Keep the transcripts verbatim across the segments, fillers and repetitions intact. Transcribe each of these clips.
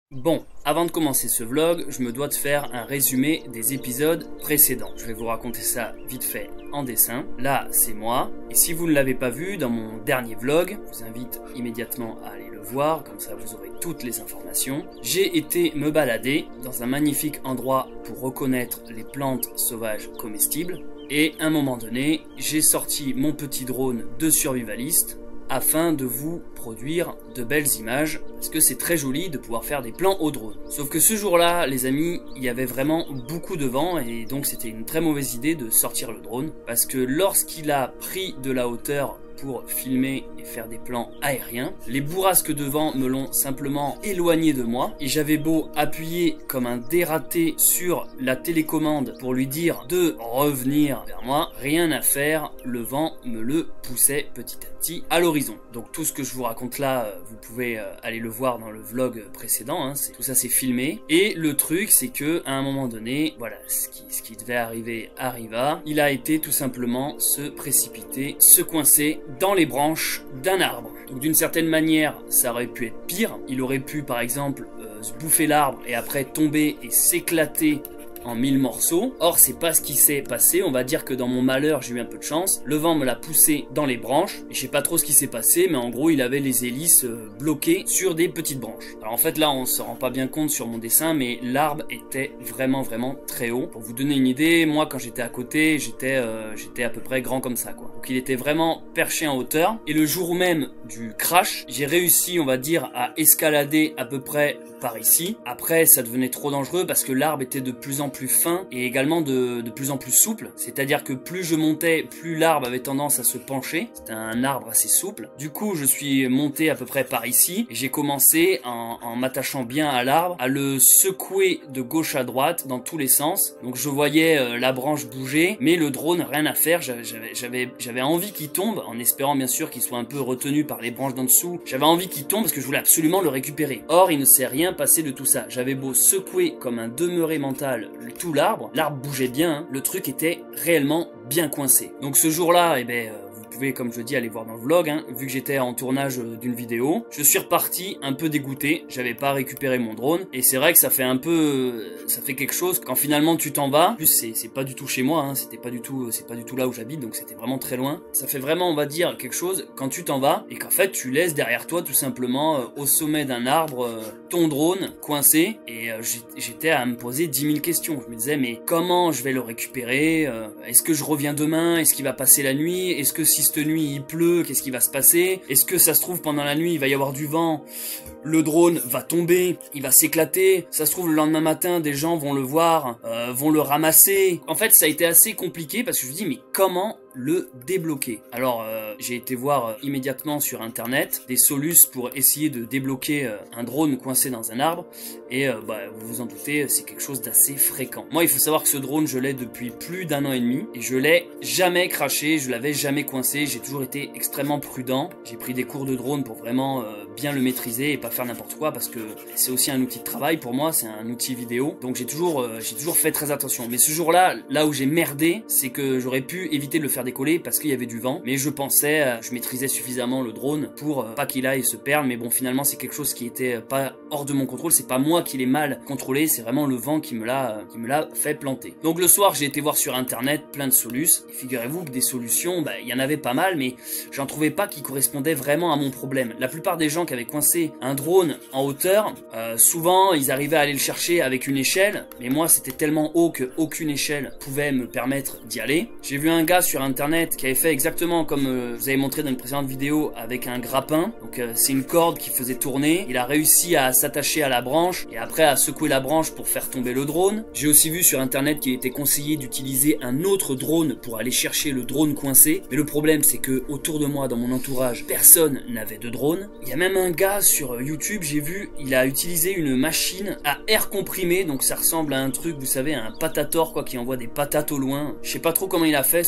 Bon, avant de commencer ce vlog, je me dois de faire un résumé des épisodes précédents. Je vais vous raconter ça vite fait en dessin. Là, c'est moi. Et si vous ne l'avez pas vu dans mon dernier vlog, je vous invite immédiatement à aller le voir, comme ça vous aurez toutes les informations. J'ai été me balader dans un magnifique endroit pour reconnaître les plantes sauvages comestibles. Et à un moment donné, j'ai sorti mon petit drone de survivaliste afin de vous produire de belles images, parce que c'est très joli de pouvoir faire des plans au drone. Sauf que ce jour-là, les amis, il y avait vraiment beaucoup de vent, et donc c'était une très mauvaise idée de sortir le drone, parce que lorsqu'il a pris de la hauteur pour filmer et faire des plans aériens, les bourrasques de vent me l'ont simplement éloigné de moi, et j'avais beau appuyer comme un dératé sur la télécommande pour lui dire de revenir vers moi, rien à faire, le vent me le poussait petit à petit à l'horizon. Donc tout ce que je vous raconte là, vous pouvez aller le voir dans le vlog précédent, hein, tout ça c'est filmé, et le truc c'est que à un moment donné, voilà, ce qui, ce qui devait arriver arriva, il a été tout simplement se précipiter, se coincer dans les branches d'un arbre. Donc d'une certaine manière, ça aurait pu être pire. Il aurait pu par exemple euh, se bouffer l'arbre et après tomber et s'éclater en mille morceaux. Or c'est pas ce qui s'est passé. On va dire que dans mon malheur j'ai eu un peu de chance. Le vent me l'a poussé dans les branches et je sais pas trop ce qui s'est passé, mais en gros il avait les hélices euh, bloquées sur des petites branches. Alors en fait là on se rend pas bien compte sur mon dessin, mais l'arbre était vraiment vraiment très haut. Pour vous donner une idée, moi quand j'étais à côté j'étais euh, j'étais à peu près grand comme ça quoi. Donc il était vraiment perché en hauteur, et le jour même du crash j'ai réussi, on va dire, à escalader à peu près par ici. Après ça devenait trop dangereux parce que l'arbre était de plus en plus fin et également de, de plus en plus souple, c'est à dire que plus je montais, plus l'arbre avait tendance à se pencher. C'était un arbre assez souple. Du coup je suis monté à peu près par ici et j'ai commencé en, en m'attachant bien à l'arbre à le secouer de gauche à droite dans tous les sens. Donc je voyais euh, la branche bouger, mais le drone rien à faire. J'avais j'avais j'avais envie qu'il tombe, en espérant bien sûr qu'il soit un peu retenu par les branches d'en dessous. J'avais envie qu'il tombe parce que je voulais absolument le récupérer. Or il ne s'est rien passé de tout ça. J'avais beau secouer comme un demeuré mental tout l'arbre, l'arbre bougeait bien, hein. Le truc était réellement bien coincé. Donc ce jour-là, eh ben, euh, vous pouvez, comme je dis, aller voir dans le vlog, hein, vu que j'étais en tournage euh, d'une vidéo. Je suis reparti un peu dégoûté, j'avais pas récupéré mon drone, et c'est vrai que ça fait un peu, euh, ça fait quelque chose quand finalement tu t'en vas. En plus c'est c'est pas du tout chez moi, hein, c'était pas du tout, c'est pas du tout là où j'habite, donc c'était vraiment très loin. Ça fait vraiment, on va dire, quelque chose quand tu t'en vas et qu'en fait tu laisses derrière toi tout simplement euh, au sommet d'un arbre euh, ton drone coincé, et euh, j'étais à me poser dix mille questions. Je me disais mais comment je vais le récupérer, euh, est-ce que je reviens demain, est-ce qu'il va passer la nuit, est-ce que si cette nuit il pleut, qu'est-ce qui va se passer, est-ce que ça se trouve pendant la nuit il va y avoir du vent, le drone va tomber, il va s'éclater, ça se trouve le lendemain matin des gens vont le voir, euh, vont le ramasser. En fait ça a été assez compliqué parce que je me dis mais comment le débloquer. Alors euh, j'ai été voir euh, immédiatement sur internet des solutions pour essayer de débloquer euh, un drone coincé dans un arbre, et euh, bah, vous vous en doutez, c'est quelque chose d'assez fréquent. Moi il faut savoir que ce drone je l'ai depuis plus d'un an et demi et je l'ai jamais craché, je l'avais jamais coincé, j'ai toujours été extrêmement prudent. J'ai pris des cours de drone pour vraiment euh, bien le maîtriser et pas faire n'importe quoi, parce que c'est aussi un outil de travail pour moi, c'est un outil vidéo, donc j'ai toujours, euh, j'ai toujours fait très attention. Mais ce jour-là, là où j'ai merdé, c'est que j'aurais pu éviter de le faire décoller parce qu'il y avait du vent, mais je pensais, euh, je maîtrisais suffisamment le drone pour euh, pas qu'il aille se perdre. Mais bon, finalement c'est quelque chose qui était pas hors de mon contrôle, c'est pas moi qui l'ai mal contrôlé, c'est vraiment le vent qui me l'a euh, qui me l'a fait planter. Donc le soir j'ai été voir sur internet plein de solutions, et figurez-vous que des solutions, bah il y en avait pas mal, mais j'en trouvais pas qui correspondaient vraiment à mon problème. La plupart des gens qui avaient coincé un drone en hauteur, euh, souvent ils arrivaient à aller le chercher avec une échelle, mais moi c'était tellement haut que aucune échelle pouvait me permettre d'y aller. J'ai vu un gars sur internet qui avait fait exactement comme euh, je vous avais montré dans une précédente vidéo, avec un grappin. Donc euh, c'est une corde qui faisait tourner, il a réussi à s'attacher à la branche et après à secouer la branche pour faire tomber le drone. J'ai aussi vu sur internet qu'il était conseillé d'utiliser un autre drone pour aller chercher le drone coincé, mais le problème c'est que autour de moi, dans mon entourage, personne n'avait de drone. Il y a même un gars sur YouTube, j'ai vu, il a utilisé une machine à air comprimé, donc ça ressemble à un truc, vous savez, à un patator quoi, qui envoie des patates au loin. Je sais pas trop comment il a fait son système,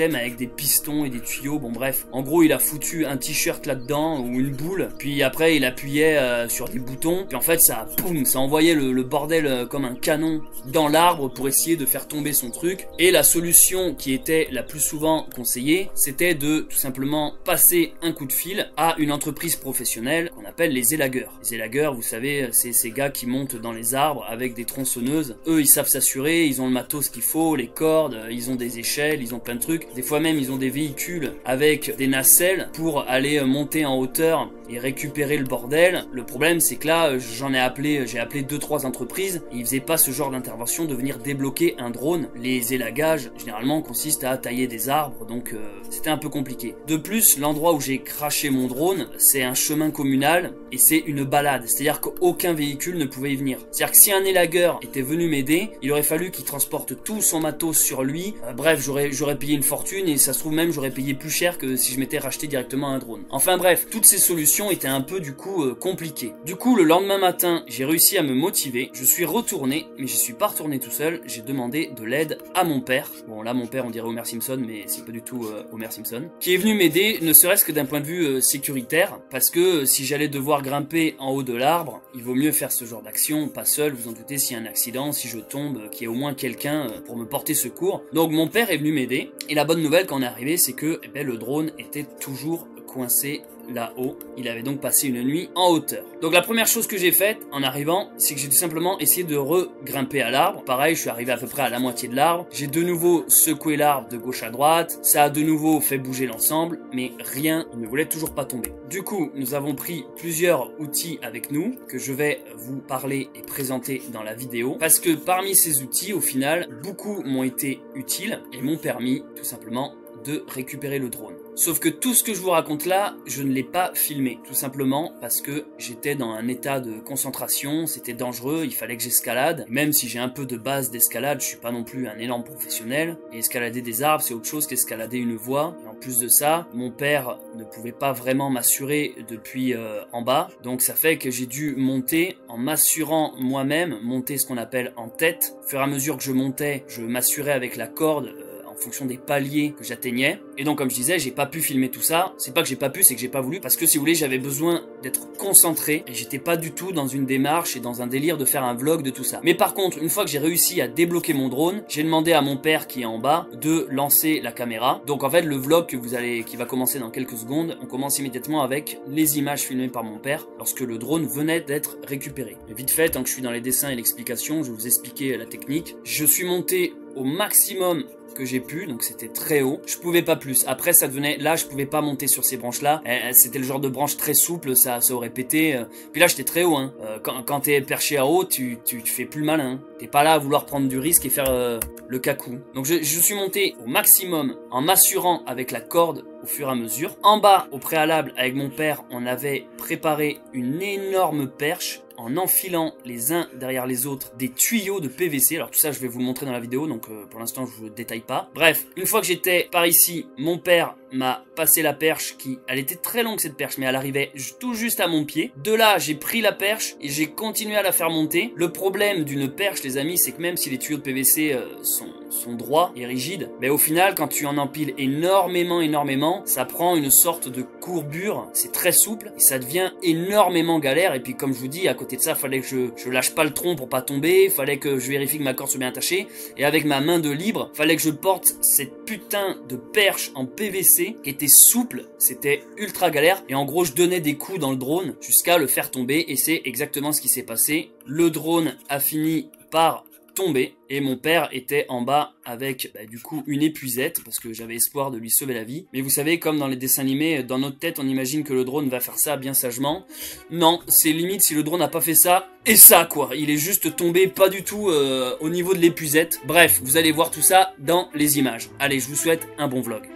système avec des pistons et des tuyaux, bon bref. En gros, il a foutu un t-shirt là-dedans, ou une boule, puis après il appuyait euh, sur des boutons, puis en fait ça, boum, ça envoyait le, le bordel euh, comme un canon dans l'arbre pour essayer de faire tomber son truc. Et la solution qui était la plus souvent conseillée, c'était de tout simplement passer un coup de fil à une entreprise professionnelle qu'on appelle les élagueurs. Les élagueurs, vous savez, c'est ces gars qui montent dans les arbres avec des tronçonneuses. Eux, ils savent s'assurer, ils ont le matos qu'il faut, les cordes, ils ont des échelles, ils ont plein de trucs. Des fois même, ils ont des véhicules avec des nacelles pour aller monter en hauteur et récupérer le bordel. Le problème, c'est que là, j'en ai appelé, j'ai appelé deux trois entreprises, et ils faisaient pas ce genre d'intervention de venir débloquer un drone. Les élagages, généralement, consistent à tailler des arbres, donc euh, c'était un peu compliqué. De plus, l'endroit où j'ai craché mon drone, c'est un chemin communal, et c'est une balade, c'est-à-dire qu'aucun véhicule ne pouvait y venir. C'est-à-dire que si un élagueur était venu m'aider, il aurait fallu qu'il transporte tout son matos sur lui. Euh, bref, j'aurais j'aurais payé une fortune, et ça se trouve même, j'aurais payé plus cher que si je m'étais racheté directement un drone. Enfin bref, toutes ces solutions étaient un peu du coup euh, compliquées. Du coup, le lendemain matin, j'ai réussi à me motiver, je suis retourné, mais je suis pas retourné tout seul, j'ai demandé de l'aide à mon père. Bon là, mon père, on dirait Homer Simpson, mais c'est pas du tout euh, Homer Simpson, qui est venu m'aider, ne serait-ce que d'un point de vue euh, sécuritaire, parce que euh, si j'allais devoir grimper en haut de l'arbre, il vaut mieux faire ce genre d'action, pas seul, vous en doutez, s'il y a un accident, si je tombe, euh, qu'il y ait au moins quelqu'un euh, pour me porter secours. Donc mon père est venu m'aider, et la bonne nouvelle quand on est arrivé, c'est que eh ben, le drone était toujours coincé là-haut. Il avait donc passé une nuit en hauteur. Donc la première chose que j'ai faite en arrivant, c'est que j'ai tout simplement essayé de regrimper à l'arbre. Pareil, je suis arrivé à peu près à la moitié de l'arbre. J'ai de nouveau secoué l'arbre de gauche à droite. Ça a de nouveau fait bouger l'ensemble, mais rien ne voulait toujours pas tomber. Du coup, nous avons pris plusieurs outils avec nous que je vais vous parler et présenter dans la vidéo. Parce que parmi ces outils, au final, beaucoup m'ont été utiles et m'ont permis tout simplement de récupérer le drone. Sauf que tout ce que je vous raconte là, je ne l'ai pas filmé, tout simplement parce que j'étais dans un état de concentration, c'était dangereux, il fallait que j'escalade. Même si j'ai un peu de base d'escalade, je suis pas non plus un énorme professionnel. Et escalader des arbres, c'est autre chose qu'escalader une voie. Et en plus de ça, mon père ne pouvait pas vraiment m'assurer depuis euh, en bas. Donc ça fait que j'ai dû monter en m'assurant moi-même, monter ce qu'on appelle en tête. Au fur et à mesure que je montais, je m'assurais avec la corde euh, en fonction des paliers que j'atteignais. Et donc comme je disais, j'ai pas pu filmer tout ça. C'est pas que j'ai pas pu, c'est que j'ai pas voulu, parce que si vous voulez, j'avais besoin d'être concentré et j'étais pas du tout dans une démarche et dans un délire de faire un vlog de tout ça. Mais par contre, une fois que j'ai réussi à débloquer mon drone, j'ai demandé à mon père qui est en bas de lancer la caméra. Donc en fait, le vlog que vous allez, qui va commencer dans quelques secondes, on commence immédiatement avec les images filmées par mon père lorsque le drone venait d'être récupéré. Et vite fait, tant que je suis dans les dessins et l'explication, je vais vous expliquer la technique. Je suis monté au maximum que j'ai pu, donc c'était très haut. Je pouvais pas plus. Après, ça devenait, là, je pouvais pas monter sur ces branches-là. C'était le genre de branche très souple, ça, ça aurait pété. Puis là, j'étais très haut. Hein. Quand, quand t'es perché à haut, tu, tu, tu fais plus le malin. T'es pas là à vouloir prendre du risque et faire euh, le cacou. Donc, je, je suis monté au maximum en m'assurant avec la corde au fur et à mesure. En bas, au préalable, avec mon père, on avait préparé une énorme perche en enfilant les uns derrière les autres des tuyaux de P V C. Alors tout ça, je vais vous le montrer dans la vidéo, donc euh, pour l'instant, je vous le détaille pas. Bref, une fois que j'étais par ici, mon père m'a passé la perche qui... Elle était très longue cette perche, mais elle arrivait tout juste à mon pied. De là, j'ai pris la perche et j'ai continué à la faire monter. Le problème d'une perche, les amis, c'est que même si les tuyaux de P V C euh, sont, sont droits et rigides, mais au final, quand tu en empiles énormément, énormément, ça prend une sorte de courbure. C'est très souple et ça devient énormément galère. Et puis comme je vous dis, à côté de ça, fallait que je, je lâche pas le tronc pour pas tomber, fallait que je vérifie que ma corde soit bien attachée, et avec ma main de libre, fallait que je porte cette putain de perche en P V C qui était souple, c'était ultra galère, et en gros je donnais des coups dans le drone jusqu'à le faire tomber, et c'est exactement ce qui s'est passé. Le drone a fini par tomber et mon père était en bas avec bah, du coup une épuisette parce que j'avais espoir de lui sauver la vie. Mais vous savez, comme dans les dessins animés, dans notre tête on imagine que le drone va faire ça bien sagement. Non, c'est limite si le drone n'a pas fait ça et ça quoi, il est juste tombé pas du tout euh, au niveau de l'épuisette. Bref, vous allez voir tout ça dans les images. Allez, je vous souhaite un bon vlog.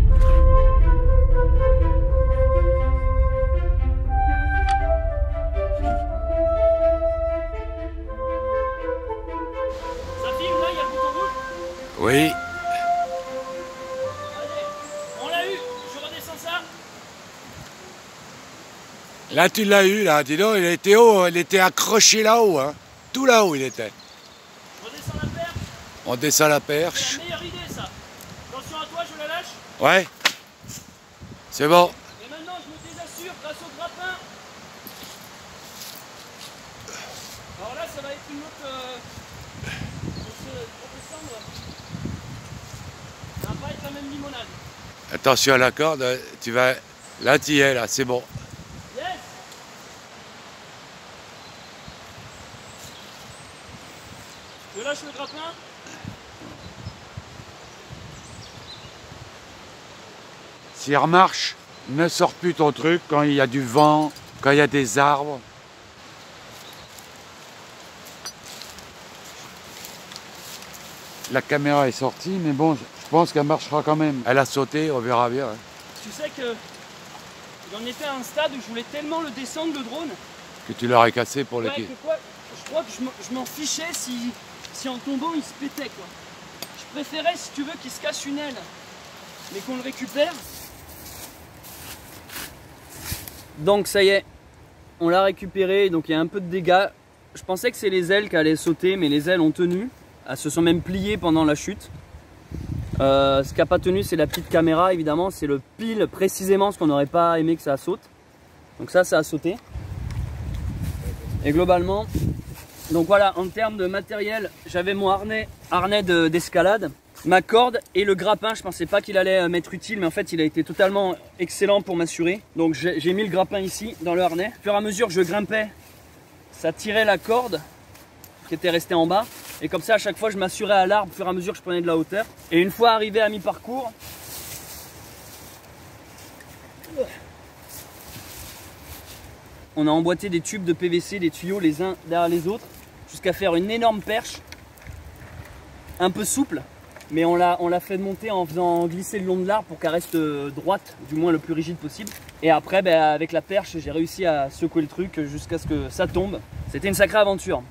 Oui. Allez, on l'a eu, je redescends ça. Là tu l'as eu là, dis donc, il était haut, il était accroché là-haut, hein. Tout là-haut il était. Je redescends la perche. On descend la C'est perche. la meilleure idée ça. Attention à toi, je la lâche. Ouais. C'est bon. Et maintenant, je me désassure grâce au grappin. Alors là, ça va être une autre... Euh, pour descendre, ça va pas être la même limonade. Attention à la corde, tu vas... Là, tu y es, là, c'est bon. Yes. Je lâche le grappin. S'il remarche, ne sors plus ton truc quand il y a du vent, quand il y a des arbres. La caméra est sortie, mais bon, je pense qu'elle marchera quand même. Elle a sauté, on verra bien. Hein. Tu sais que j'en étais à un stade où je voulais tellement le descendre, le drone. Que tu l'aurais cassé pour Ouais, les... que quoi, je crois que je m'en fichais si, si en tombant il se pétait, quoi. Je préférais, si tu veux, qu'il se casse une aile, mais qu'on le récupère. Donc ça y est, on l'a récupéré, donc il y a un peu de dégâts. Je pensais que c'est les ailes qui allaient sauter, mais les ailes ont tenu. Elles se sont même pliées pendant la chute. Euh, ce qui n'a pas tenu, c'est la petite caméra, évidemment. C'est le pile précisément ce qu'on n'aurait pas aimé que ça saute. Donc ça, ça a sauté. Et globalement, donc voilà, en termes de matériel, j'avais mon harnais, harnais d'escalade, ma corde et le grappin. Je pensais pas qu'il allait m'être utile, mais en fait, il a été totalement excellent pour m'assurer. Donc j'ai mis le grappin ici, dans le harnais. Au fur et à mesure que je grimpais, ça tirait la corde qui était restée en bas. Et comme ça, à chaque fois, je m'assurais à l'arbre au fur et à mesure que je prenais de la hauteur. Et une fois arrivé à mi-parcours, on a emboîté des tubes de P V C, des tuyaux les uns derrière les autres, jusqu'à faire une énorme perche, un peu souple, mais on l'a on l'a fait monter en faisant glisser le long de l'arbre pour qu'elle reste droite, du moins le plus rigide possible. Et après, ben, avec la perche, j'ai réussi à secouer le truc jusqu'à ce que ça tombe. C'était une sacrée aventure.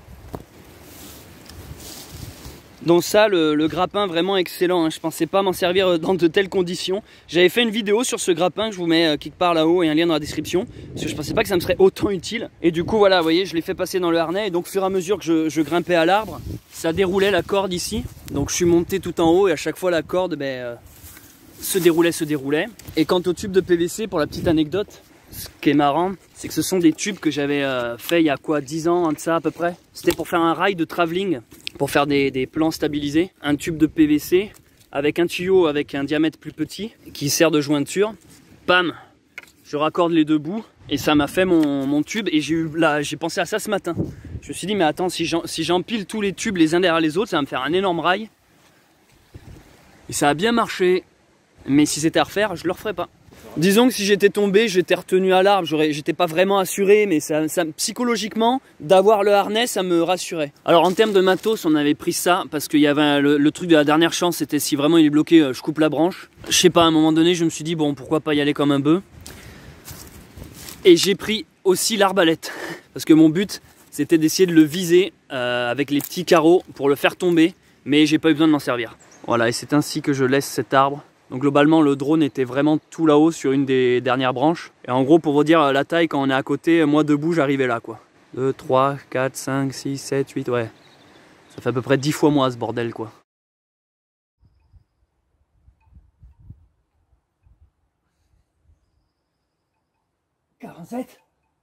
Donc ça, le, le grappin, vraiment excellent, hein. Je pensais pas m'en servir dans de telles conditions. J'avais fait une vidéo sur ce grappin que je vous mets quelque part là-haut et un lien dans la description, parce que je pensais pas que ça me serait autant utile. Et du coup, voilà, vous voyez, je l'ai fait passer dans le harnais, et donc au fur et à mesure que je, je grimpais à l'arbre, ça déroulait la corde ici. Donc je suis monté tout en haut et à chaque fois la corde ben, euh, se déroulait, se déroulait. Et quant au tube de P V C, pour la petite anecdote, ce qui est marrant, c'est que ce sont des tubes que j'avais euh, fait il y a quoi, dix ans, un de ça à peu près. C'était pour faire un rail de travelling, pour faire des, des plans stabilisés. Un tube de P V C avec un tuyau avec un diamètre plus petit qui sert de jointure. Pam, je raccorde les deux bouts et ça m'a fait mon, mon tube. Et j'ai eu là, j'ai pensé à ça ce matin. Je me suis dit mais attends, si j'empile si tous les tubes les uns derrière les autres, ça va me faire un énorme rail. Et ça a bien marché. Mais si c'était à refaire, je le referais pas. Disons que si j'étais tombé, j'étais retenu à l'arbre, j'étais pas vraiment assuré, mais ça, ça, psychologiquement, d'avoir le harnais, ça me rassurait. Alors en termes de matos, on avait pris ça, parce qu'il y avait un, le, le truc de la dernière chance, c'était si vraiment il est bloqué, je coupe la branche. Je sais pas, à un moment donné, je me suis dit, bon, pourquoi pas y aller comme un bœuf. Et j'ai pris aussi l'arbalète, parce que mon but, c'était d'essayer de le viser euh, avec les petits carreaux pour le faire tomber, mais j'ai pas eu besoin de m'en servir. Voilà, et c'est ainsi que je laisse cet arbre. Donc globalement, le drone était vraiment tout là-haut sur une des dernières branches. Et en gros, pour vous dire la taille, quand on est à côté, moi debout, j'arrivais là, quoi. deux, trois, quatre, cinq, six, sept, huit, ouais. Ça fait à peu près dix fois moi ce bordel, quoi. quarante-sept,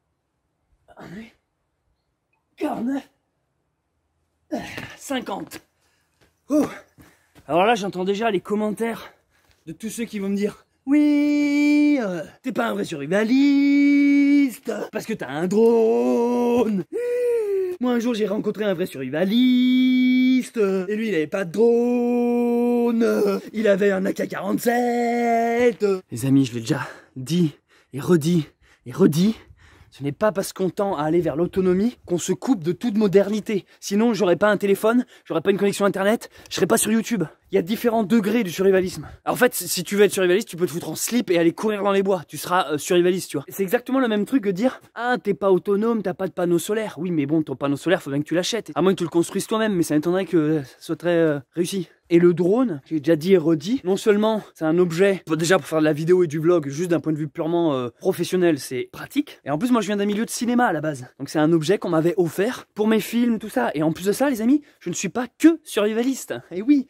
quarante-neuf, cinquante. Oh. Alors là, j'entends déjà les commentaires de tous ceux qui vont me dire oui, euh, t'es pas un vrai survivaliste parce que t'as un drone. Moi un jour j'ai rencontré un vrai survivaliste et lui il avait pas de drone, il avait un A K quarante-sept. Les amis, je l'ai déjà dit et redit et redit, ce n'est pas parce qu'on tend à aller vers l'autonomie qu'on se coupe de toute modernité. Sinon, j'aurais pas un téléphone, j'aurais pas une connexion internet, je serais pas sur YouTube. Il y a différents degrés du survivalisme. Alors, en fait, si tu veux être survivaliste, tu peux te foutre en slip et aller courir dans les bois. Tu seras euh, survivaliste, tu vois. C'est exactement le même truc que dire « Ah, t'es pas autonome, t'as pas de panneau solaire. » Oui, mais bon, ton panneau solaire, faut bien que tu l'achètes. À moins que tu le construises toi-même, mais ça m'étonnerait que ça soit très euh, réussi. Et le drone, j'ai déjà dit et redit, non seulement c'est un objet, déjà pour faire de la vidéo et du vlog, juste d'un point de vue purement euh, professionnel, c'est pratique. Et en plus, moi je viens d'un milieu de cinéma à la base. Donc c'est un objet qu'on m'avait offert pour mes films, tout ça. Et en plus de ça, les amis, je ne suis pas que survivaliste. Et oui, j'ai d'autres chaînes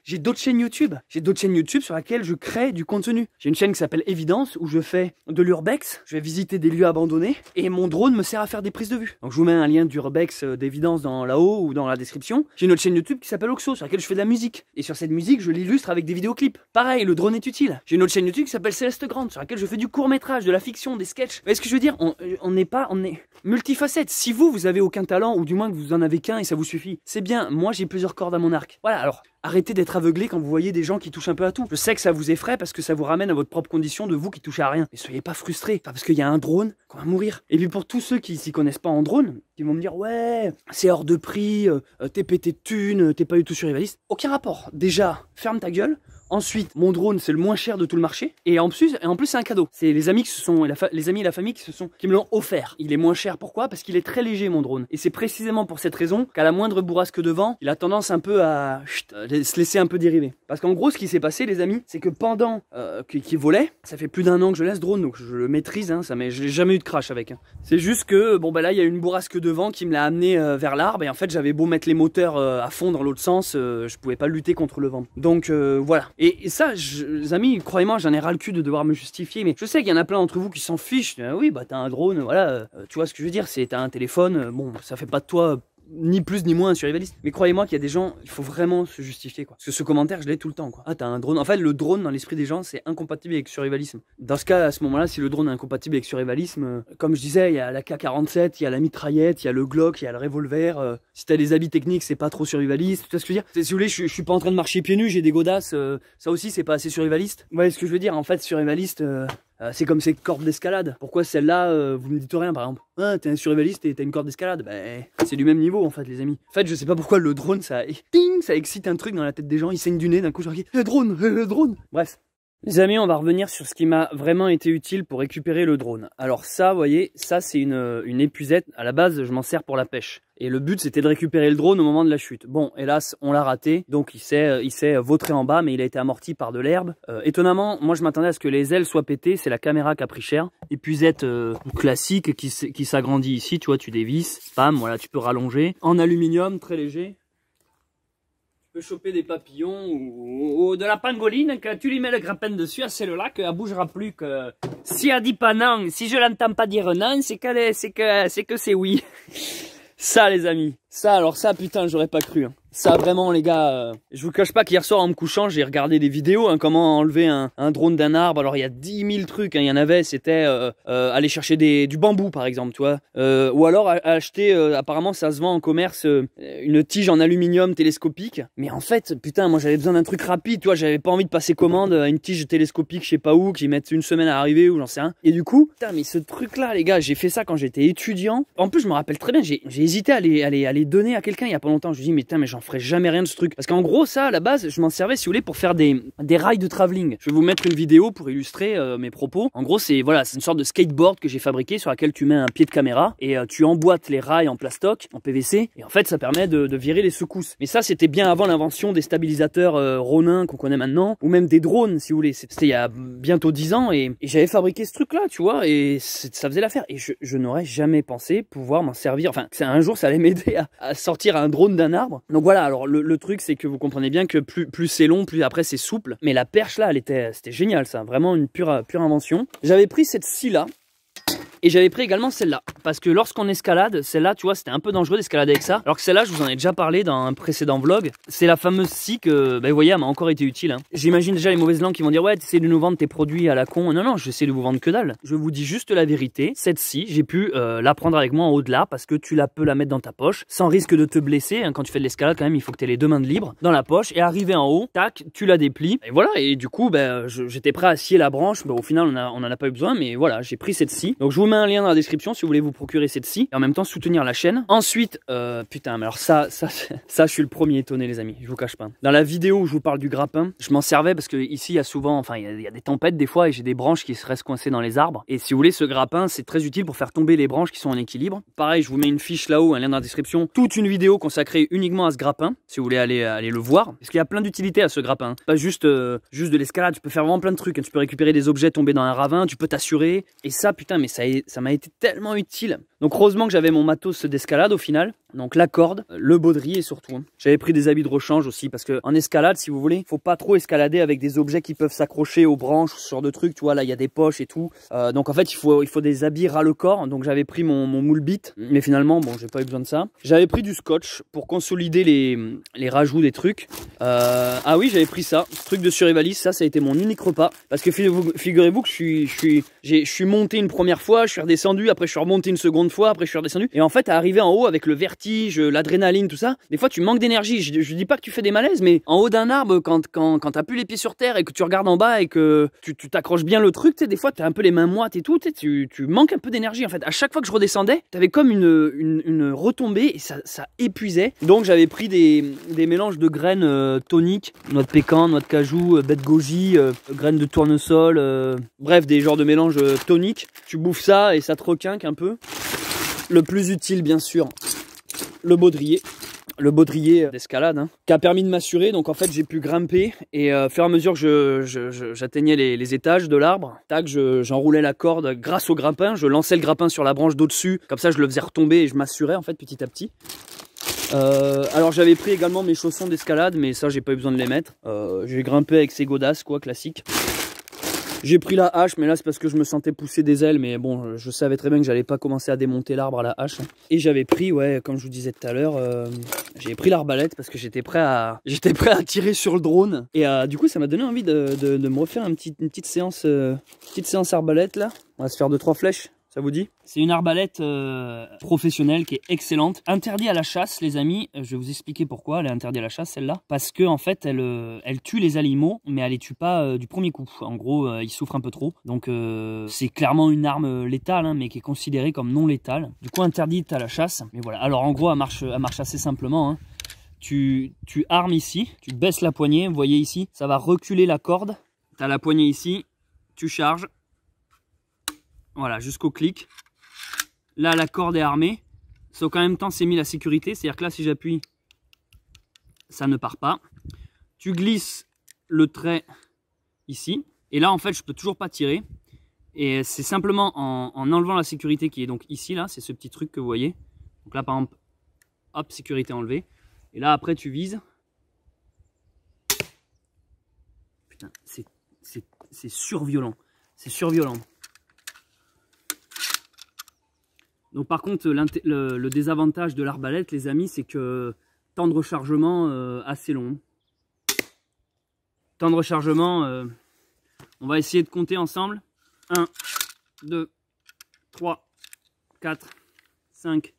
chaînes YouTube. J'ai d'autres chaînes YouTube sur lesquelles je crée du contenu. J'ai une chaîne qui s'appelle Évidence où je fais de l'urbex. Je vais visiter des lieux abandonnés et mon drone me sert à faire des prises de vue. Donc je vous mets un lien d'urbex d'Évidence dans là-haut ou dans la description. J'ai une autre chaîne YouTube qui s'appelle Oxo sur laquelle je fais de la musique. Et sur cette musique, je l'illustre avec des vidéoclips. Pareil, le drone est utile. J'ai une autre chaîne YouTube qui s'appelle Céleste Grande sur laquelle je fais du court-métrage, de la fiction, des sketchs. Vous voyez ce que je veux dire? On n'est pas, on est multifacette. Si vous, vous avez aucun talent ou du moins que vous en avez qu'un et ça vous suffit, c'est bien. Moi, j'ai plusieurs cordes à mon arc. Voilà, alors arrêtez d'être aveuglé quand vous voyez des gens qui touchent un peu à tout. Je sais que ça vous effraie parce que ça vous ramène à votre propre condition de vous qui touchez à rien. Mais soyez pas frustrés, enfin, parce qu'il y a un drone qu'on va mourir. Et puis pour tous ceux qui s'y connaissent pas en drone, qui vont me dire ouais, c'est hors de prix, euh, t'es pété de thunes, t'es pas du tout survivaliste. Aucun rapport. Déjà, ferme ta gueule. Ensuite, mon drone c'est le moins cher de tout le marché et en plus, et en plus c'est un cadeau. C'est les amis qui se sont, la les amis et la famille qui se sont, qui me l'ont offert. Il est moins cher, pourquoi? Parce qu'il est très léger mon drone. Et c'est précisément pour cette raison qu'à la moindre bourrasque de vent, il a tendance un peu à chut, se laisser un peu dériver. Parce qu'en gros, ce qui s'est passé, les amis, c'est que pendant euh, qu'il qu'il volait, ça fait plus d'un an que je laisse drone, donc je le maîtrise. Hein, ça m'est, je n'ai jamais eu de crash avec. Hein. C'est juste que bon bah là, il y a eu une bourrasque de vent qui me l'a amené euh, vers l'arbre et en fait, j'avais beau mettre les moteurs euh, à fond dans l'autre sens, euh, je pouvais pas lutter contre le vent. Donc euh, voilà. Et, et ça, je les amis, croyez-moi, j'en ai ras le cul de devoir me justifier, mais je sais qu'il y en a plein d'entre vous qui s'en fichent. Ah oui, bah t'as un drone, voilà, euh, tu vois ce que je veux dire, c'est t'as un téléphone, euh, bon, ça fait pas de toi... Euh, ni plus ni moins un survivaliste. Mais croyez-moi qu'il y a des gens, il faut vraiment se justifier quoi. Parce que ce commentaire, je l'ai tout le temps quoi. Ah t'as un drone. En fait le drone dans l'esprit des gens c'est incompatible avec survivalisme. Dans ce cas, à ce moment-là, si le drone est incompatible avec survivalisme, euh, comme je disais, il y a la K quarante-sept, il y a la mitraillette, il y a le Glock, il y a le revolver. Euh, si t'as des habits techniques, c'est pas trop survivaliste. Tu vois ce que je veux dire? Si vous voulez, je, je suis pas en train de marcher pieds nus, j'ai des godasses. Euh, ça aussi c'est pas assez survivaliste. Vous voyez ce que je veux dire? En fait survivaliste... Euh, Euh, c'est comme ces cordes d'escalade. Pourquoi celle-là, euh, vous me dites rien par exemple? Ah, t'es un survivaliste et t'as une corde d'escalade. Ben, c'est du même niveau en fait, les amis. En fait, je sais pas pourquoi le drone, ça, ding, ça excite un truc dans la tête des gens. Ils saignent du nez d'un coup, genre, le drone, le drone. Bref. Les amis, on va revenir sur ce qui m'a vraiment été utile pour récupérer le drone. Alors ça, vous voyez, ça c'est une, une épuisette. À la base, je m'en sers pour la pêche. Et le but, c'était de récupérer le drone au moment de la chute. Bon, hélas, on l'a raté. Donc, il s'est il s'est vautré en bas, mais il a été amorti par de l'herbe. Euh, étonnamment, moi, je m'attendais à ce que les ailes soient pétées. C'est la caméra qui a pris cher. Épuisette euh, classique qui, qui s'agrandit ici. Tu vois, tu dévisses. Bam, voilà, tu peux rallonger. En aluminium, très léger. Tu peux choper des papillons ou, ou de la pangoline. Que tu lui mets le grappin dessus à celle-là, qu'elle bougera plus. Que si elle dit pas non, si je l'entends pas dire non, c'est qu'elle c'est que c'est que c'est oui. Ça les amis, ça alors ça putain j'aurais pas cru. Hein. Ça vraiment les gars, euh, je vous cache pas qu'hier soir en me couchant j'ai regardé des vidéos hein, comment enlever un, un drone d'un arbre. Alors il y a dix mille trucs, hein. Il y en avait, c'était euh, euh, aller chercher des, du bambou par exemple, tu vois, euh, ou alors acheter, euh, apparemment ça se vend en commerce, euh, une tige en aluminium télescopique. Mais en fait putain moi j'avais besoin d'un truc rapide, tu vois, j'avais pas envie de passer commande à une tige télescopique je sais pas où qui mettent une semaine à arriver ou j'en sais rien. Et du coup putain mais ce truc là les gars, j'ai fait ça quand j'étais étudiant. En plus je me rappelle très bien, j'ai hésité à les, à les, à les donner à quelqu'un il y a pas longtemps. Je me dis mais putain mais j'en ferai jamais rien de ce truc. Parce qu'en gros, ça, à la base, je m'en servais, si vous voulez, pour faire des, des rails de travelling. Je vais vous mettre une vidéo pour illustrer euh, mes propos. En gros, c'est voilà, c'est une sorte de skateboard que j'ai fabriqué sur laquelle tu mets un pied de caméra et euh, tu emboîtes les rails en plastoc, en P V C. Et en fait, ça permet de, de virer les secousses. Mais ça, c'était bien avant l'invention des stabilisateurs euh, Ronin qu'on connaît maintenant, ou même des drones, si vous voulez. C'était il y a bientôt dix ans et, et j'avais fabriqué ce truc-là, tu vois, et ça faisait l'affaire. Et je, je n'aurais jamais pensé pouvoir m'en servir. Enfin, un jour, ça allait m'aider à, à sortir un drone d'un arbre. Donc voilà, alors le, le truc, c'est que vous comprenez bien que plus, plus c'est long, plus après c'est souple. Mais la perche là, elle était, c'était génial ça, vraiment une pure, pure invention. J'avais pris cette scie là. Et j'avais pris également celle-là, parce que lorsqu'on escalade, celle-là, tu vois, c'était un peu dangereux d'escalader avec ça. Alors que celle-là, je vous en ai déjà parlé dans un précédent vlog. C'est la fameuse scie que, bah, vous voyez, elle m'a encore été utile. Hein. J'imagine déjà les mauvaises langues qui vont dire, ouais, tu essaies de nous vendre tes produits à la con. Non, non, j'essaie de vous vendre que dalle. Je vous dis juste la vérité. Cette scie, j'ai pu euh, la prendre avec moi en haut de là, parce que tu la peux la mettre dans ta poche, sans risque de te blesser. Hein. Quand tu fais de l'escalade, quand même, il faut que tu aies les deux mains de libre dans la poche. Et arriver en haut, tac, tu la déplies. Et voilà, et du coup, bah, j'étais prêt à scier la branche. Bah, au final, on, a, on en a pas eu besoin, mais voilà, j'ai pris cette scie. Donc je vous mets un lien dans la description si vous voulez vous procurer cette scie et en même temps soutenir la chaîne. Ensuite, euh, putain, mais alors ça, ça, ça, je suis le premier étonné, les amis, je vous cache pas. Dans la vidéo où je vous parle du grappin, je m'en servais parce que ici, il y a souvent, enfin, il y a, il y a des tempêtes des fois et j'ai des branches qui se restent coincées dans les arbres. Et si vous voulez, ce grappin, c'est très utile pour faire tomber les branches qui sont en équilibre. Pareil, je vous mets une fiche là-haut, un lien dans la description, toute une vidéo consacrée uniquement à ce grappin, si vous voulez aller, aller le voir. Parce qu'il y a plein d'utilités à ce grappin. Pas juste, euh, juste de l'escalade, tu peux faire vraiment plein de trucs. Tu peux récupérer des objets tombés dans un ravin, tu peux t'assurer. Et ça, putain, mais ça, été, ça m'a été tellement utile. Donc heureusement que j'avais mon matos d'escalade au final. Donc la corde, le baudrier surtout. Hein. J'avais pris des habits de rechange aussi parce que en escalade, si vous voulez, faut pas trop escalader avec des objets qui peuvent s'accrocher aux branches, ce genre de trucs. Tu vois, là il y a des poches et tout. Euh, donc en fait, il faut, il faut des habits ras le corps. Donc j'avais pris mon, mon moule bit, mais finalement, bon, j'ai pas eu besoin de ça. J'avais pris du scotch pour consolider les, les rajouts des trucs. Euh, ah oui, j'avais pris ça, ce truc de survivaliste. Ça, ça a été mon unique repas parce que figurez-vous que je suis, je suis, j'ai, je suis monté une première fois, je suis redescendu, après je suis remonté une seconde fois, après je suis redescendu. Et en fait, à arriver en haut avec le vertige, l'adrénaline, tout ça, des fois tu manques d'énergie. Je, je dis pas que tu fais des malaises, mais en haut d'un arbre, quand, quand, quand t'as plus les pieds sur terre et que tu regardes en bas et que tu t'accroches bien le truc, tu sais, des fois t'as un peu les mains moites et tout, tu, tu manques un peu d'énergie en fait. À chaque fois que je redescendais, t'avais comme une, une, une retombée et ça, ça épuisait. Donc j'avais pris des, des mélanges de graines euh, toniques, noix de pécan, noix de cajou, euh, baie de goji, euh, graines de tournesol, euh, bref, des genres de mélanges euh, toniques. Tu bouffes ça et ça te requinque un peu. Le plus utile, bien sûr, le baudrier. Le baudrier d'escalade, hein, qui a permis de m'assurer. Donc en fait, j'ai pu grimper et euh, au fur et à mesure que je, je, je, j'atteignais les, les étages de l'arbre, tac, j'enroulais la corde grâce au grappin. Je lançais le grappin sur la branche d'au-dessus. Comme ça, je le faisais retomber et je m'assurais en fait petit à petit. Euh, alors j'avais pris également mes chaussons d'escalade, mais ça, j'ai pas eu besoin de les mettre. Euh, j'ai grimpé avec ces godasses, quoi, classique. J'ai pris la hache, mais là c'est parce que je me sentais pousser des ailes, mais bon, je savais très bien que j'allais pas commencer à démonter l'arbre à la hache. Et j'avais pris, ouais, comme je vous disais tout à l'heure, euh, j'ai pris l'arbalète parce que j'étais prêt à, j'étais prêt à tirer sur le drone. Et euh, du coup, ça m'a donné envie de, de, de me refaire un petit, une petite séance, euh, petite séance arbalète là. On va se faire deux trois flèches. Ça vous dit? C'est une arbalète euh, professionnelle qui est excellente. Interdit à la chasse, les amis. Je vais vous expliquer pourquoi elle est interdite à la chasse, celle-là. Parce que en fait, elle, euh, elle tue les animaux, mais elle les tue pas euh, du premier coup. En gros, euh, ils souffrent un peu trop. Donc, euh, c'est clairement une arme létale, hein, mais qui est considérée comme non létale. Du coup, interdite à la chasse. Mais voilà. Alors, en gros, elle marche, elle marche assez simplement. Hein. Tu, tu armes ici, tu baisses la poignée. Vous voyez ici, ça va reculer la corde. Tu as la poignée ici, tu charges. Voilà, jusqu'au clic. Là, la corde est armée. Sauf qu'en même temps, c'est mis la sécurité. C'est-à-dire que là, si j'appuie, ça ne part pas. Tu glisses le trait ici. Et là, en fait, je peux toujours pas tirer. Et c'est simplement en, en enlevant la sécurité qui est donc ici, là. C'est ce petit truc que vous voyez. Donc là, par exemple, hop, sécurité enlevée. Et là, après, tu vises. Putain, c'est surviolent. C'est surviolent. Donc par contre, le, le désavantage de l'arbalète, les amis, c'est que temps de rechargement euh, assez long. Temps de rechargement, euh, on va essayer de compter ensemble. un, deux, trois, quatre, cinq.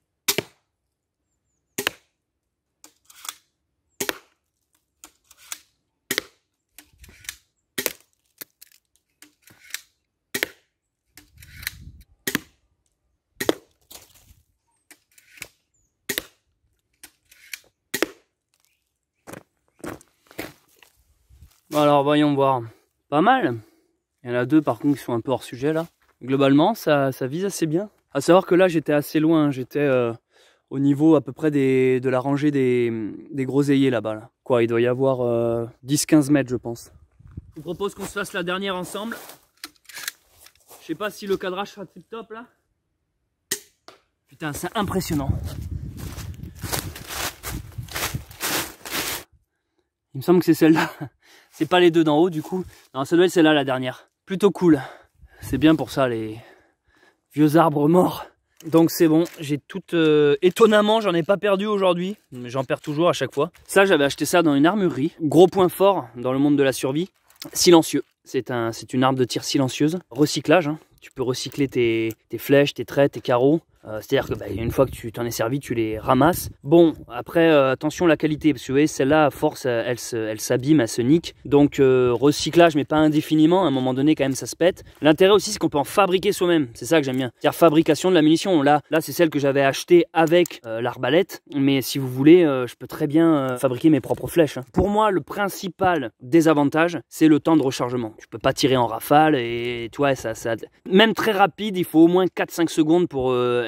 Alors voyons voir, pas mal. Il y en a deux par contre qui sont un peu hors sujet là. Globalement ça, ça vise assez bien. À savoir que là j'étais assez loin, j'étais euh, au niveau à peu près des, de la rangée des, des groseilliers là-bas. Là. Quoi, il doit y avoir euh, dix quinze mètres je pense. Je vous propose qu'on se fasse la dernière ensemble. Je sais pas si le cadrage sera tip top là. Putain, c'est impressionnant. Il me semble que c'est celle-là. C'est pas les deux d'en haut du coup. Non, ça doit être celle-là la dernière. Plutôt cool. C'est bien pour ça les vieux arbres morts. Donc c'est bon, j'ai tout... Euh... Étonnamment, j'en ai pas perdu aujourd'hui. Mais j'en perds toujours à chaque fois. Ça, j'avais acheté ça dans une armurerie. Gros point fort dans le monde de la survie. Silencieux. C'est un, c'est une arme de tir silencieuse. Recyclage. Hein. Tu peux recycler tes, tes flèches, tes traits, tes carreaux. Euh, C'est-à-dire que bah, une fois que tu t'en es servi, tu les ramasses. Bon, après, euh, attention à la qualité, parce que vous voyez, celle-là, à force, elle, elle s'abîme, elle se nique. Donc, euh, recyclage, mais pas indéfiniment. À un moment donné, quand même, ça se pète. L'intérêt aussi, c'est qu'on peut en fabriquer soi-même. C'est ça que j'aime bien. C'est-à-dire fabrication de la munition. Là, là c'est celle que j'avais achetée avec euh, l'arbalète. Mais si vous voulez, euh, je peux très bien euh, fabriquer mes propres flèches. Hein. Pour moi, le principal désavantage, c'est le temps de rechargement. Tu peux pas tirer en rafale et tu vois, ça, ça... même très rapide, il faut au moins quatre cinq secondes pour... Euh,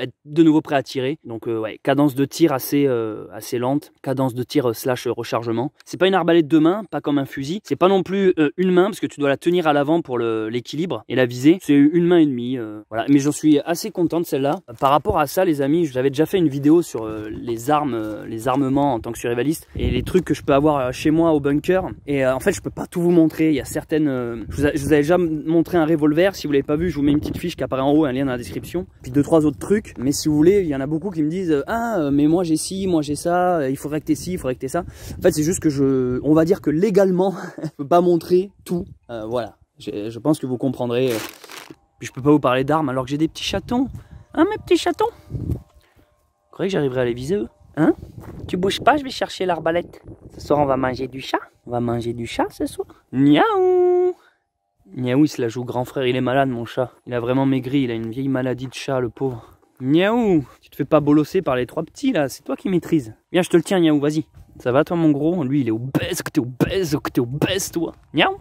être de nouveau prêt à tirer. Donc euh, ouais, cadence de tir assez, euh, assez lente, cadence de tir euh, slash rechargement. C'est pas une arbalète de main, pas comme un fusil. C'est pas non plus euh, une main parce que tu dois la tenir à l'avant pour l'équilibre et la viser. C'est une main et demie. Euh, voilà. Mais j'en suis assez content de celle-là. Par rapport à ça, les amis, j'avais déjà fait une vidéo sur euh, les armes, euh, les armements en tant que survivaliste et les trucs que je peux avoir euh, chez moi au bunker. Et euh, en fait, je peux pas tout vous montrer. Il y a certaines. Euh, je, vous a, je vous avais déjà montré un revolver. Si vous l'avez pas vu, je vous mets une petite fiche qui apparaît en haut, un lien dans la description. Puis deux trois autres trucs. Mais si vous voulez, il y en a beaucoup qui me disent ah mais moi j'ai ci, moi j'ai ça. Il faudrait que t'aies ci, il faudrait que t'aies ça. En fait, c'est juste que je, on va dire que légalement, je peux pas montrer tout. Euh, voilà. Je, je pense que vous comprendrez. Puis je peux pas vous parler d'armes alors que j'ai des petits chatons. Hein, mes petits chatons? Vous croyez que j'arriverai à les viser eux? Hein? Tu bouges pas, je vais chercher l'arbalète. Ce soir, on va manger du chat. On va manger du chat ce soir. Niaou! Niaou, il se la joue grand frère. Il est malade, mon chat. Il a vraiment maigri. Il a une vieille maladie de chat, le pauvre. Niaou! Tu te fais pas bolosser par les trois petits, là. C'est toi qui maîtrises. Viens, je te le tiens, Niaou, vas-y. Ça va, toi, mon gros? Lui, il est obèse, que t'es obèse, que t'es obèse, toi. Niaou!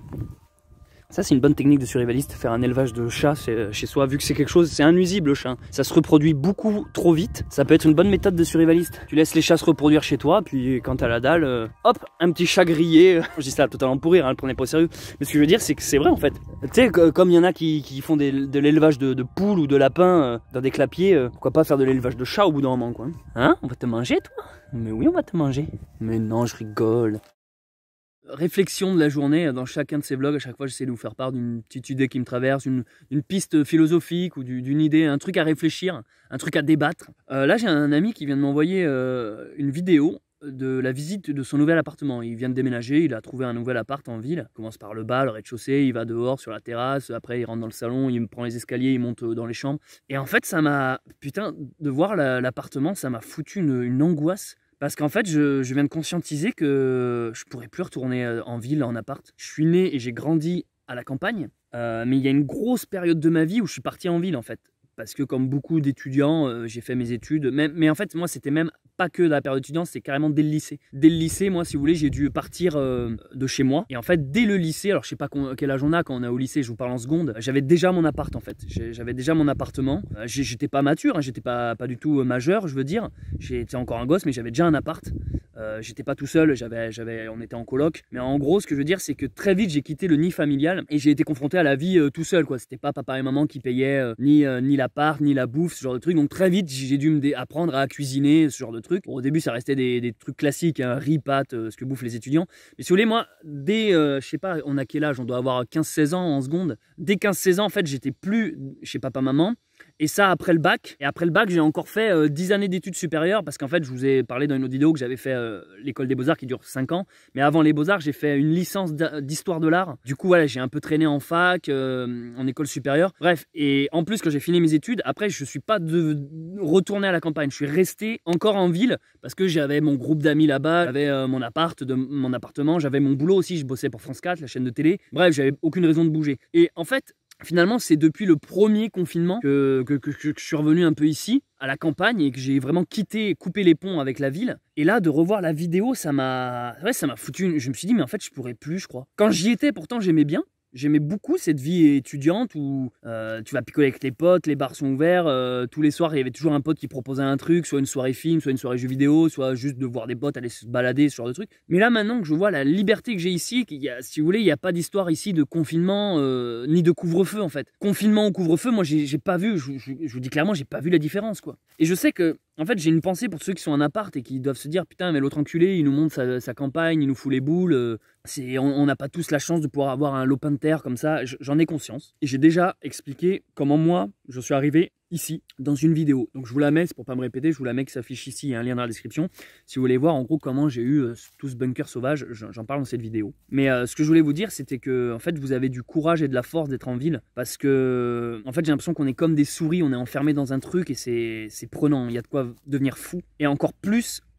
Ça, c'est une bonne technique de survivaliste, faire un élevage de chats chez soi, vu que c'est quelque chose, c'est un nuisible le chat. Ça se reproduit beaucoup trop vite. Ça peut être une bonne méthode de survivaliste. Tu laisses les chats se reproduire chez toi, puis quand t'as la dalle, euh, hop, un petit chat grillé. Je dis ça totalement pour rire, hein, le prenez pas au sérieux. Mais ce que je veux dire, c'est que c'est vrai en fait. Tu sais, comme il y en a qui, qui font des, de l'élevage de, de poules ou de lapins euh, dans des clapiers, euh, pourquoi pas faire de l'élevage de chats au bout d'un moment, quoi. Hein? On va te manger, toi? Mais oui, on va te manger. Mais non, je rigole. Réflexion de la journée dans chacun de ces vlogs. À chaque fois, j'essaie de vous faire part d'une petite idée qui me traverse, une, une piste philosophique ou d'une idée, un truc à réfléchir, un truc à débattre. Euh, là, j'ai un ami qui vient de m'envoyer euh, une vidéo de la visite de son nouvel appartement. Il vient de déménager, il a trouvé un nouvel appart en ville. Il commence par le bas, le rez-de-chaussée, il va dehors sur la terrasse, après il rentre dans le salon, il prend les escaliers, il monte dans les chambres. Et en fait, ça m'a... Putain, de voir l'appartement, ça m'a foutu une, une angoisse. Parce qu'en fait, je, je viens de conscientiser que je pourrais plus retourner en ville, en appart. Je suis né et j'ai grandi à la campagne. Euh, mais il y a une grosse période de ma vie où je suis parti en ville, en fait. Parce que comme beaucoup d'étudiants, euh, j'ai fait mes études. Mais, mais en fait, moi, c'était même pas que la période étudiante, c'était carrément dès le lycée. Dès le lycée, moi, si vous voulez, j'ai dû partir euh, de chez moi. Et en fait, dès le lycée, alors je sais pas quel âge on a quand on est au lycée, je vous parle en seconde, j'avais déjà mon appart, en fait. J'avais déjà mon appartement. Euh, j'étais pas mature, hein, j'étais pas, pas du tout majeur, je veux dire. J'étais encore un gosse, mais j'avais déjà un appart. Euh, j'étais pas tout seul, j'avais, j'avais, on était en coloc. Mais en gros, ce que je veux dire, c'est que très vite, j'ai quitté le nid familial et j'ai été confronté à la vie euh, tout seul, quoi. C'était pas papa et maman qui payaient euh, ni, euh, ni l'appart, ni la bouffe, ce genre de truc. Donc très vite, j'ai dû me apprendre à cuisiner, ce genre de truc. Bon, au début, ça restait des, des trucs classiques, hein, riz, pâtes, euh, ce que bouffent les étudiants. Mais si vous voulez, moi, dès, euh, je sais pas, on a quel âge? On doit avoir quinze seize ans en seconde. Dès quinze seize ans, en fait, j'étais plus chez papa-maman. Et ça après le bac. Et après le bac, j'ai encore fait euh, dix années d'études supérieures parce qu'en fait, je vous ai parlé dans une autre vidéo que j'avais fait euh, l'école des beaux-arts qui dure cinq ans. Mais avant les beaux-arts, j'ai fait une licence d'histoire de l'art. Du coup, voilà, j'ai un peu traîné en fac, euh, en école supérieure. Bref, et en plus, quand j'ai fini mes études, après, je suis pas de retourné à la campagne. Je suis resté encore en ville parce que j'avais mon groupe d'amis là-bas, j'avais euh, mon appart, de, mon appartement, j'avais mon boulot aussi. Je bossais pour France quatre, la chaîne de télé. Bref, j'avais aucune raison de bouger. Et en fait, finalement, c'est depuis le premier confinement que, que, que, que je suis revenu un peu ici, à la campagne, et que j'ai vraiment quitté, coupé les ponts avec la ville. Et là, de revoir la vidéo, ça m'a ouais, ça m'a foutu une... Je me suis dit, mais en fait, je pourrais plus, je crois. Quand j'y étais, pourtant, j'aimais bien. J'aimais beaucoup cette vie étudiante où euh, tu vas picoler avec les potes, les bars sont ouverts, euh, tous les soirs il y avait toujours un pote qui proposait un truc, soit une soirée film, soit une soirée jeux vidéo, soit juste de voir des potes aller se balader, ce genre de truc. Mais là maintenant que je vois la liberté que j'ai ici, qu'il y a, si vous voulez, il n'y a pas d'histoire ici de confinement euh, ni de couvre-feu en fait. Confinement ou couvre-feu, moi j'ai pas vu, je, je, je vous dis clairement, j'ai pas vu la différence quoi. Et je sais que en fait, j'ai une pensée pour ceux qui sont en appart et qui doivent se dire putain, mais l'autre enculé, il nous montre sa, sa campagne, il nous fout les boules. Euh, c'est, on n'a pas tous la chance de pouvoir avoir un lopin de terre comme ça. J'en ai conscience. Et j'ai déjà expliqué comment moi, je suis arrivé ici, dans une vidéo. Donc je vous la mets, c'est pour pas me répéter, je vous la mets qui s'affiche ici, il y a un lien dans la description. Si vous voulez voir en gros comment j'ai eu euh, tout ce bunker sauvage, j'en parle dans cette vidéo. Mais euh, ce que je voulais vous dire, c'était que en fait, vous avez du courage et de la force d'être en ville. Parce que, en fait, j'ai l'impression qu'on est comme des souris, on est enfermé dans un truc et c'est prenant. Il y a de quoi devenir fou. Et encore plus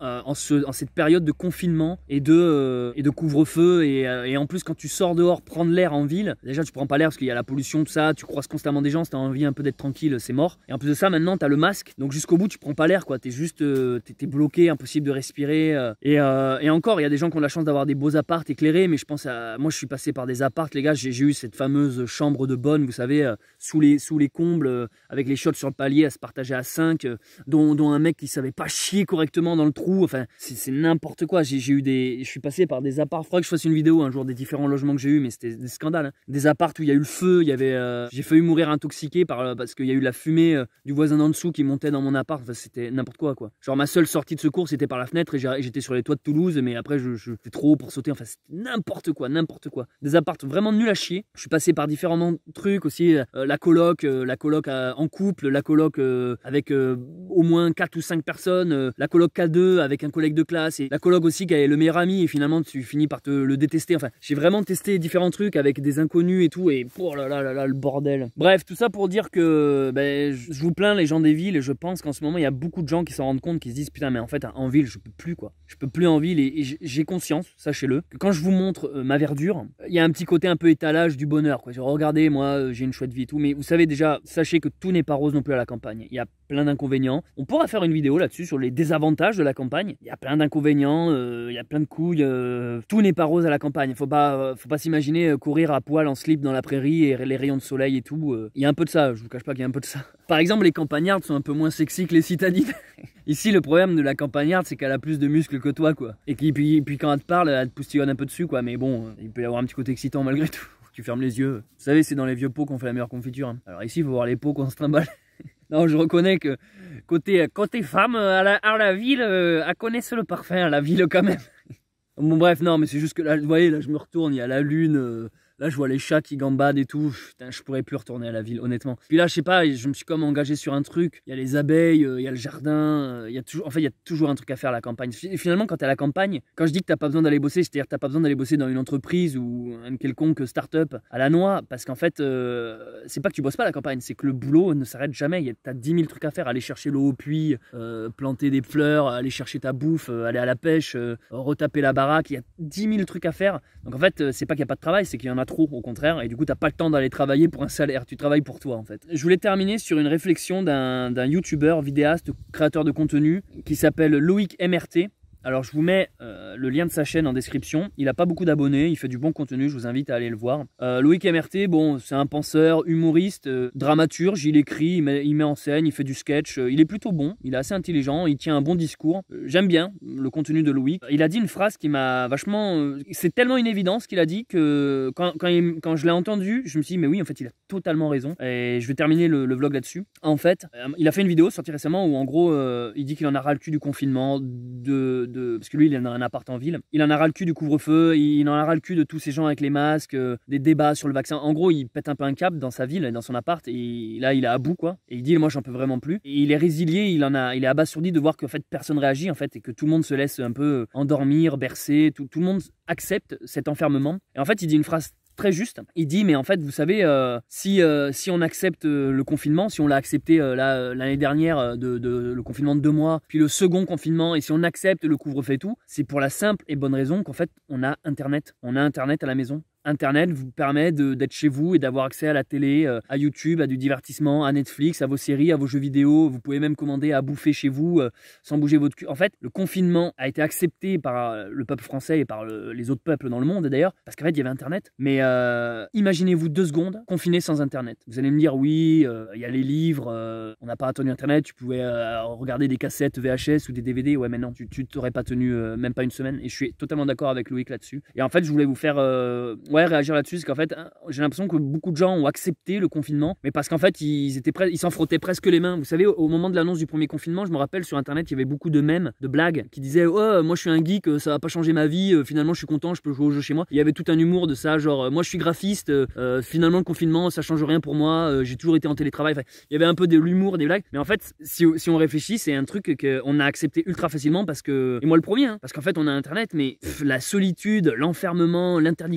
euh, en, ce, en cette période de confinement et de, euh, et de couvre-feu et, euh, et en plus quand tu sors dehors prendre l'air en ville, déjà tu prends pas l'air parce qu'il y a la pollution, tout ça, tu croises constamment des gens, si t'as envie un peu d'être tranquille, c'est mort. Et en plus de ça, maintenant t'as le masque, donc jusqu'au bout tu prends pas l'air quoi, t'es juste, euh, t'es bloqué, impossible de respirer. Euh, et, euh, et encore, il y a des gens qui ont la chance d'avoir des beaux apparts éclairés, mais je pense à, moi je suis passé par des apparts, les gars, j'ai eu cette fameuse chambre de bonne, vous savez, euh, sous, les, sous les combles, euh, avec les chiottes sur le palier à se partager à cinq, euh, dont, dont un mec qui savait pas chier correctement dans le trou, enfin c'est n'importe quoi. J'ai eu des, je suis passé par des apparts, il faudrait que je fasse une vidéo un jour des différents logements que j'ai eu, mais c'était des scandales, hein. Des apparts où il y a eu le feu, il y avait, euh, j'ai failli mourir intoxiqué par, parce qu'il y a eu la fumée euh, du voisin en dessous qui montait dans mon appart, enfin, c'était n'importe quoi quoi. Genre ma seule sortie de secours c'était par la fenêtre et j'étais sur les toits de Toulouse, mais après je, je c'était trop haut pour sauter, enfin c'était n'importe quoi, n'importe quoi. Des apparts vraiment nuls à chier. Je suis passé par différents trucs aussi, euh, la coloc, euh, la coloc euh, en couple, la coloc euh, avec euh, au moins quatre ou cinq personnes, euh, la coloc K deux avec un collègue de classe, et la coloc aussi qui est le meilleur ami et finalement tu finis par te le détester. Enfin, j'ai vraiment testé différents trucs avec des inconnus et tout, et oh là là là là le bordel. Bref, tout ça pour dire que ben, je vous plains les gens des villes, et je pense qu'en ce moment il y a beaucoup de gens qui s'en rendent compte, qui se disent putain mais en fait en ville je peux plus quoi. Je peux plus en ville, et, et j'ai conscience, sachez-le, que quand je vous montre euh, ma verdure, il y a un petit côté un peu étalage du bonheur quoi. Genre, regardez, moi euh, j'ai une chouette vie et tout, mais vous savez déjà, sachez que tout n'est pas rose non plus à la campagne. Il y a plein d'inconvénients. On pourra faire une vidéo là-dessus sur les désavantages de la campagne. Il y a plein d'inconvénients, euh, il y a plein de couilles, euh, tout n'est pas rose à la campagne. Faut pas, euh, faut pas s'imaginer euh, courir à poil en slip dans la prairie et les rayons de soleil et tout. Euh. Il y a un peu de ça, je vous cache pas qu'il y a un peu de ça. Par exemple, les campagnardes sont un peu moins sexy que les citadines. Ici, le problème de la campagnarde, c'est qu'elle a plus de muscles que toi, quoi. Et puis, puis, puis quand elle te parle, elle te poustillonne un peu dessus, quoi. Mais bon, il peut y avoir un petit côté excitant malgré tout. Tu fermes les yeux. Vous savez, c'est dans les vieux pots qu'on fait la meilleure confiture, hein. Alors ici, il faut voir les pots qu'on se trimballe. Non, je reconnais que côté, côté femme, à la, à la ville, euh, elle connaît le parfum, à la ville quand même. Bon bref, non, mais c'est juste que là, vous voyez, là je me retourne, il y a la lune, euh, là je vois les chats qui gambadent et tout. Putain, je pourrais plus retourner à la ville, honnêtement. Puis là, je sais pas, je me suis comme engagé sur un truc. Il y a les abeilles, euh, il y a le jardin, euh, il y a toujours, en fait, il y a toujours un truc à faire à la campagne. Finalement, quand t'es à la campagne, quand je dis que t'as pas besoin d'aller bosser, c'est-à-dire que t'as pas besoin d'aller bosser dans une entreprise ou une quelconque start-up à la noix, parce qu'en fait, euh, c'est pas que tu bosses pas à la campagne, c'est que le boulot ne s'arrête jamais. T'as dix mille trucs à faire, aller chercher l'eau au puits, euh, planter des fleurs, aller chercher ta bouffe, euh, aller à la pêche, euh, retaper la baraque, il y a dix mille trucs à faire. Donc en fait, c'est pas qu'il y a pas de travail, c'est qu'il y en a trop, au contraire, et du coup, t'as pas le temps d'aller travailler pour un salaire, tu travailles pour toi en fait. Je voulais terminer sur une réflexion d'un youtubeur, vidéaste, créateur de contenu qui s'appelle Loïc M R T. Alors je vous mets euh, le lien de sa chaîne en description. Il n'a pas beaucoup d'abonnés, il fait du bon contenu, je vous invite à aller le voir. Euh, Loïc M R T, bon, c'est un penseur, humoriste, euh, dramaturge, il écrit, il met, il met en scène, il fait du sketch, euh, il est plutôt bon, il est assez intelligent, il tient un bon discours. Euh, J'aime bien le contenu de Loïc. Il a dit une phrase qui m'a vachement... Euh, c'est tellement une évidence qu'il a dit que quand, quand, il, quand je l'ai entendu, je me suis dit mais oui, en fait il a totalement raison. Et je vais terminer le, le vlog là-dessus. En fait, euh, il a fait une vidéo sortie récemment où en gros, euh, il dit qu'il en a ras le cul du confinement, de... De, parce que lui il en a un appart en ville, il en a ras le cul du couvre-feu, il en a ras le cul de tous ces gens avec les masques, euh, des débats sur le vaccin. En gros il pète un peu un câble dans sa ville, dans son appart, et là il est à bout quoi, et il dit moi j'en peux vraiment plus, et il est résilié, il en a, il est abasourdi de voir que en fait personne réagit en fait, et que tout le monde se laisse un peu endormir, bercer, tout, tout le monde accepte cet enfermement. Et en fait il dit une phrase très juste, il dit mais en fait vous savez euh, si, euh, si on accepte euh, le confinement, si on l'a accepté euh, l'année dernière euh, de, de, le confinement de deux mois, puis le second confinement, et si on accepte le couvre-feu et tout, c'est pour la simple et bonne raison qu'en fait on a internet, on a internet à la maison. Internet vous permet d'être chez vous et d'avoir accès à la télé, euh, à YouTube, à du divertissement, à Netflix, à vos séries, à vos jeux vidéo. Vous pouvez même commander à bouffer chez vous euh, sans bouger votre cul. En fait, le confinement a été accepté par euh, le peuple français et par le, les autres peuples dans le monde d'ailleurs, parce qu'en fait, il y avait Internet. Mais euh, imaginez-vous deux secondes confinés sans Internet. Vous allez me dire, oui, il euh, y a les livres, euh, on n'a pas attendu Internet, tu pouvais euh, regarder des cassettes V H S ou des D V D. Ouais, mais non, tu t'aurais pas tenu euh, même pas une semaine. Et je suis totalement d'accord avec Loïc là-dessus. Et en fait, je voulais vous faire... Euh, Ouais, réagir là-dessus, c'est qu'en fait, j'ai l'impression que beaucoup de gens ont accepté le confinement, mais parce qu'en fait, ils étaient ils s'en frottaient presque les mains. Vous savez, au moment de l'annonce du premier confinement, je me rappelle sur Internet, il y avait beaucoup de mèmes, de blagues qui disaient oh, moi je suis un geek, ça va pas changer ma vie, finalement je suis content, je peux jouer au jeu chez moi. Il y avait tout un humour de ça, genre moi je suis graphiste, euh, finalement le confinement ça change rien pour moi, euh, j'ai toujours été en télétravail. Enfin, il y avait un peu de l'humour, des blagues, mais en fait, si, si on réfléchit, c'est un truc qu'on a accepté ultra facilement parce que, et moi le premier, hein, parce qu'en fait on a Internet, mais pff, la solitude, l'enfermement, l'interdiction de sortir,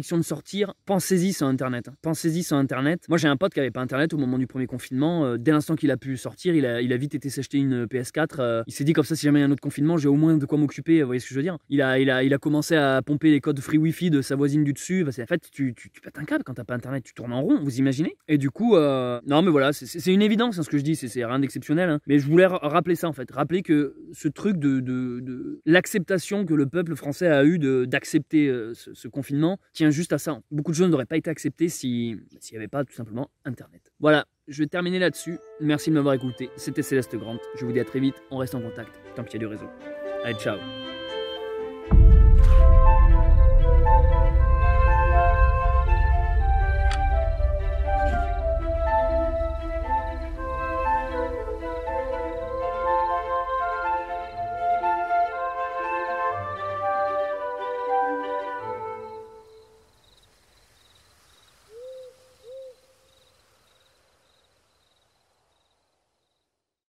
sortir, pensez-y sur Internet. Hein. Pensez-y sur Internet. Moi, j'ai un pote qui avait pas Internet au moment du premier confinement. Euh, dès l'instant qu'il a pu sortir, il a, il a vite été s'acheter une P S quatre. Euh, il s'est dit comme ça, si jamais il y a un autre confinement, j'ai au moins de quoi m'occuper. Vous voyez ce que je veux dire? Il a, il a, il a commencé à pomper les codes free Wi-Fi de sa voisine du dessus. Parce qu'en fait, tu, tu, tu pètes un câble quand t'as pas Internet, tu tournes en rond. Vous imaginez? Et du coup, euh, non, mais voilà, c'est une évidence hein, ce que je dis. C'est rien d'exceptionnel. Hein. Mais je voulais rappeler ça en fait. Rappeler que ce truc de, de, de l'acceptation que le peuple français a eu d'accepter euh, ce, ce confinement tient juste à ça. Hein. Beaucoup de choses n'auraient pas été acceptées si s'il n'y avait pas tout simplement Internet. Voilà, je vais terminer là-dessus. Merci de m'avoir écouté. C'était Céleste Grant. Je vous dis à très vite. On reste en contact tant qu'il y a du réseau. Allez, ciao.